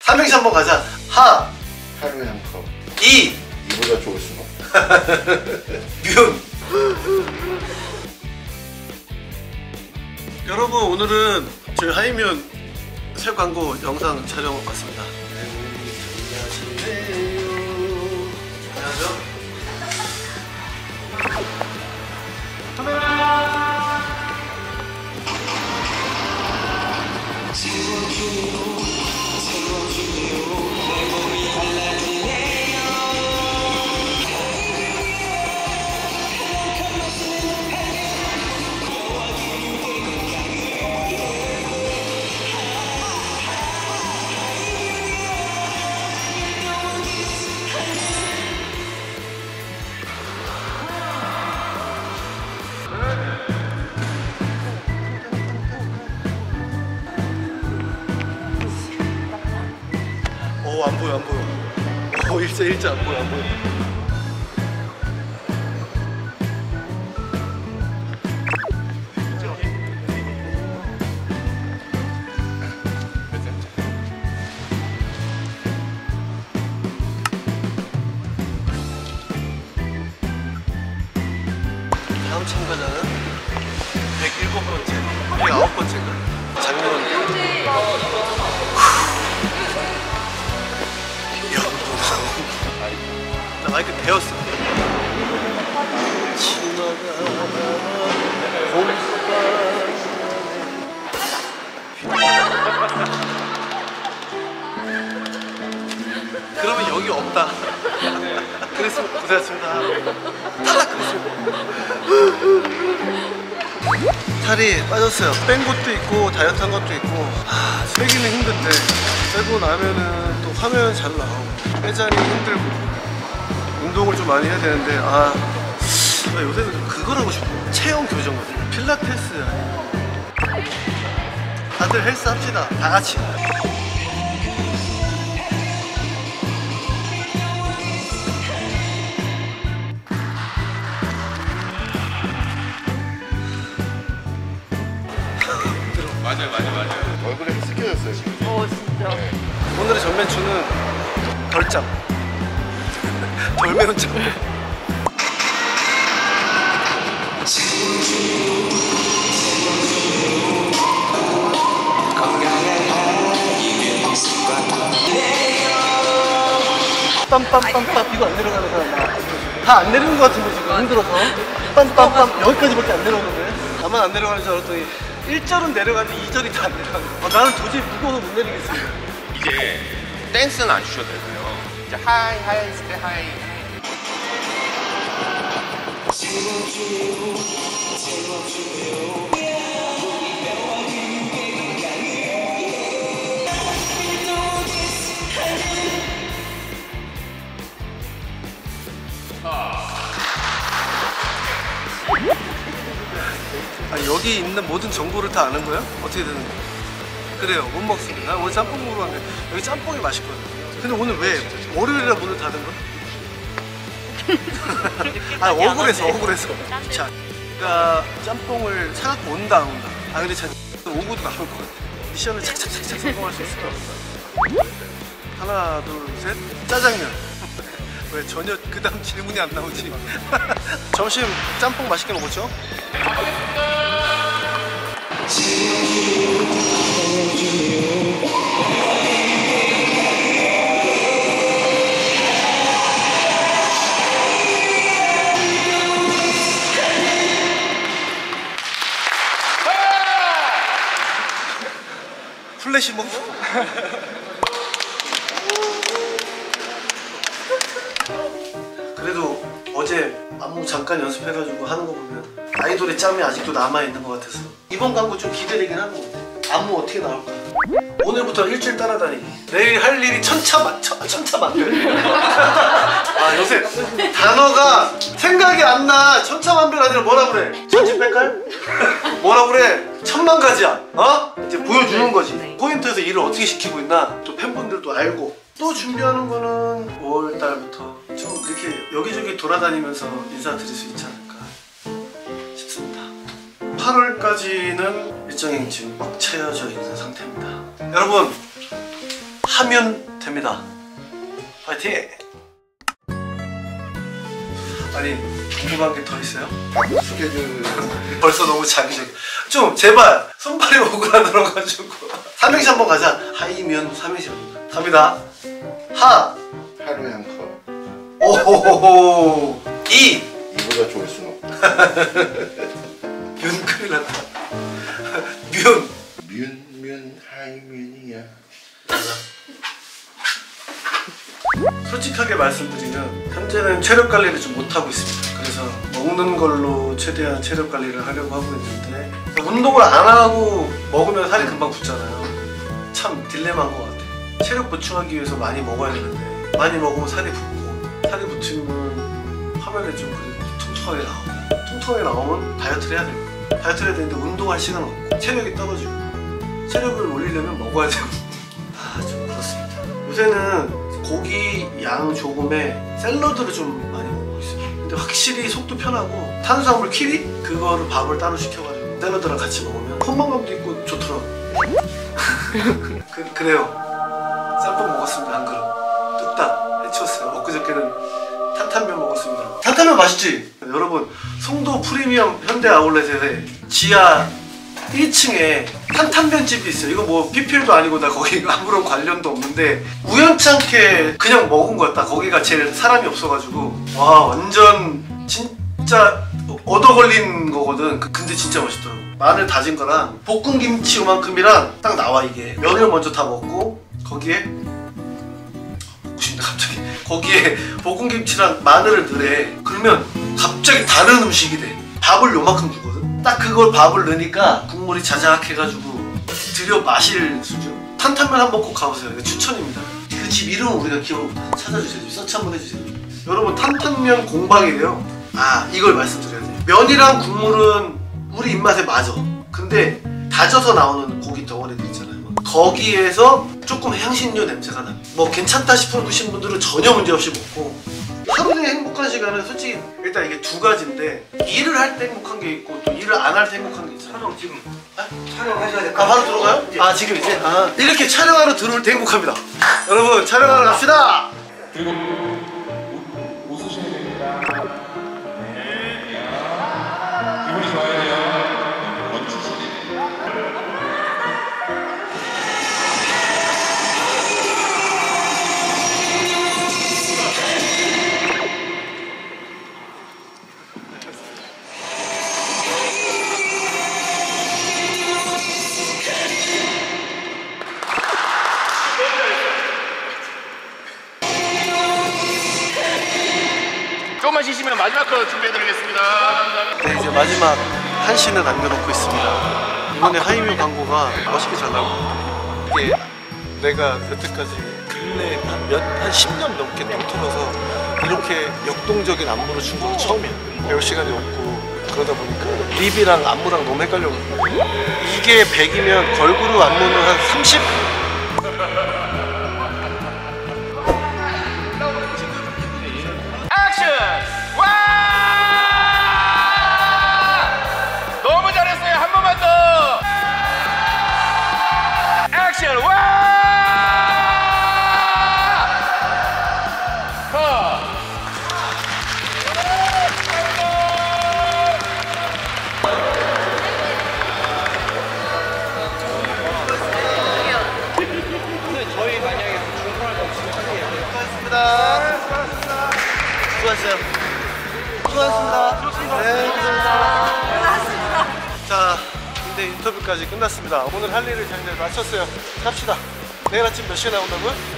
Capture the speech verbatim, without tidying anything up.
삼행시 한번 가자. 하 하루에 한 컵. 이 이보다 좋을 수가 윤. 여러분 오늘은 저희 하이면 새 광고 영상 촬영 왔습니다. 안녕하세요. 카메라. 오, 안 보여, 안 보여. 오, 일자, 일자 안 보여, 안 보여. 다음 참가자는 백칠 번째, 백구 번째인가? 장면은 나 마이크 배웠어. 그러면 여기 없다. 그랬으면 고생하셨습니다. 탈락 그랬습니다. 살이 빠졌어요. 뺀 것도 있고 다이어트 한 것도 있고. 아, 빼기는 힘든데 빼고 나면은 또 화면 잘 나오고 빼자니 힘들고 운동을 좀 많이 해야 되는데 아 요새는 그걸 하고 싶어. 체형 교정 같은 필라테스. 다들 헬스 합시다. 다 같이. 맞아요 맞아요 맞아요. 얼굴에 습겨졌어요 지금. 어 진짜. 네. 오늘의 전매추는 덜짱. 덜 매운 짱. 빰빰빰빰 이거 안 내려가는 사람 다 안 내리는 것 같은데 지금 힘들어서 빰빰빰 여기까지밖에 안 내려오는데 나만 안 내려가는 줄 알았더니 일 절은 내려가는데 이 절이 다 안 내려가는 거야. 어, 나는 도저히 무거워서 못 내리겠어. 이제 댄스는 안 주셔도 되고요. 이제 하이 하이 했을 때 하이. 아, 여기 있는 모든 정보를 다 아는 거야? 어떻게 되는 거야? 그래요, 못 먹습니다. 난 오늘 짬뽕 먹으러 왔는데 여기 짬뽕이 맛있거든. 근데 오늘 왜 월요일이라 문을 닫은 거야? 아, 억울해서 억울해서. 자, 그러니까 짬뽕을 사갖고 온다 안 온다. 아 근데 자 오고도 나올 것 같아. 미션을 착착착착 성공할 수 있을 것 같아. 하나 둘 셋 짜장면. 왜 전혀 그 다음 질문이 안 나오지? 점심 짬뽕 맛있게 먹었죠? 플래시 먹 그래도 어제 안무 잠깐 연습해가지고 하는 거 보면 아이돌의 짬이 아직도 남아있는 것 같아서 이번 광고 좀 기대되긴 하는 것 같아. 안무 어떻게 나올까? 오늘부터 일주일 따라다니기. 내일 할 일이 천차만 천차만별. 아 요새 단어가 생각이 안 나. 천차만별 아니라 뭐라 그래? 전집 뺄까요? 뭐라 그래? 천만 가지야. 어? 이제 보여주는 거지. 포인트에서 일을 어떻게 시키고 있나 또 팬분들도 알고. 또 준비하는 거는 오월 달부터 좀 이렇게 여기저기 돌아다니면서 인사드릴 수 있지 않을까 싶습니다. 팔월까지는 일정이 지금 꽉 채워져 있는 상태입니다. 여러분 하면 됩니다. 파이팅! 아니 궁금한 게 더 있어요? 스케줄 벌써 너무 자기적. 좀 제발 손발이 오그라들어가지고 삼행시 한번 가자. 하이면 삼행시 갑니다. 하 하루에 한 컵. 오호호호. 이 이보다 좋을 순 없다. 윤 큰일 났다. 뮨 뮨뮨 하이뮨이야. 솔직하게 말씀드리면 현재는 체력 관리를 좀 못하고 있습니다. 그래서 먹는 걸로 최대한 체력 관리를 하려고 하고 있는데 운동을 안 하고 먹으면 살이 금방 붙잖아요. 참 딜레마인 것 같아요. 체력 보충하기 위해서 많이 먹어야 되는데 많이 먹으면 살이 붙고 살이 붙으면 화면에 좀 그래도 통통하게 나오고 통통하게 나오면 다이어트를 해야 되고 다이어트를 해야 되는데 운동할 시간 없고 체력이 떨어지고 체력을 올리려면 먹어야 되고 아 좀 그렇습니다. 요새는 고기 양 조금에 샐러드를 좀 많이 먹고 있어요. 근데 확실히 속도 편하고 탄수화물 키리? 그거를 밥을 따로 시켜가지고 샐러드랑 같이 먹으면 포만감도 있고 좋더라고요. 그, 그래요. 짬뽕 먹었습니다. 한 그릇 뚝딱 해치웠어요. 엊그저께는 탄탄면 먹었습니다. 탄탄면 맛있지? 여러분 송도 프리미엄 현대 아울렛에 지하 일 층에 탄탄면 집이 있어요. 이거 뭐 피피엘도 아니고 나 거기 아무런 관련도 없는데 우연찮게 그냥 먹은 거였다. 거기가 제일 사람이 없어가지고 와 완전 진짜 얻어 걸린 거거든. 근데 진짜 맛있더라고. 마늘 다진 거랑 볶은 김치 요만큼이랑 딱 나와. 이게 면을 먼저 다 먹고 거기에 먹고 싶네 갑자기. 거기에 볶은 김치랑 마늘을 넣으래. 그러면 갑자기 다른 음식이 돼. 밥을 요만큼 주거든. 딱 그걸 밥을 넣으니까 국물이 자작해가지고 들여 마실 수준. 탄탄면 한번 꼭 가보세요. 이거 추천입니다. 그 집 이름은 우리가 기억 못해서 찾아주세요. 서치 한번 해주세요. 여러분 탄탄면 공방이래요. 아 이걸 말씀드려야 돼요. 면이랑 국물은 우리 입맛에 맞아. 근데 다져서 나오는 고기 덩어리들 있잖아요. 거기에서 조금 향신료 냄새가 나. 뭐 괜찮다 싶으신 분들은 전혀 문제없이 먹고 하루의 행복한 시간은 솔직히 일단 이게 두 가지인데 일을 할 때 행복한 게 있고 또 일을 안 할 때 행복한 게 있잖아요. 촬영 지금 아? 촬영하셔야 될 것 아 같아요. 바로 들어가요? 아 지금 이제? 아 이렇게 촬영하러 들어올 때 행복합니다. 여러분 촬영하러 갑시다. 웃으셔야 됩니다. 네. 기분이 좋아야 돼요. 멋지시네. 조금만 쉬시면 마지막 거 준비해드리겠습니다. 네, 이제 마지막 한 씬을 남겨놓고 있습니다. 이번에 하이뮤 광고가 멋있게 잘 나오고 이게 내가 여태까지 근래 한 십 년 넘게 통틀어서 이렇게 역동적인 안무를 준 건 처음이야. 배울 시간이 없고 그러다 보니까 립이랑 안무랑 너무 헷갈려가지고 이게 백이면 걸그룹 안무는 한 삼십? 액션! 와! 너무 잘했어요. 한 번만 더. 액션! 와! 컷! 저희 만약에 중간에 없으면 수고하셨습니다. 수고하셨어요. 수고하셨습니다. 네, 감사합니다. 자, 근데 인터뷰까지 끝났습니다. 오늘 할 일을 잘 마쳤어요. 갑시다. 내일 아침 몇 시에 나온다고요?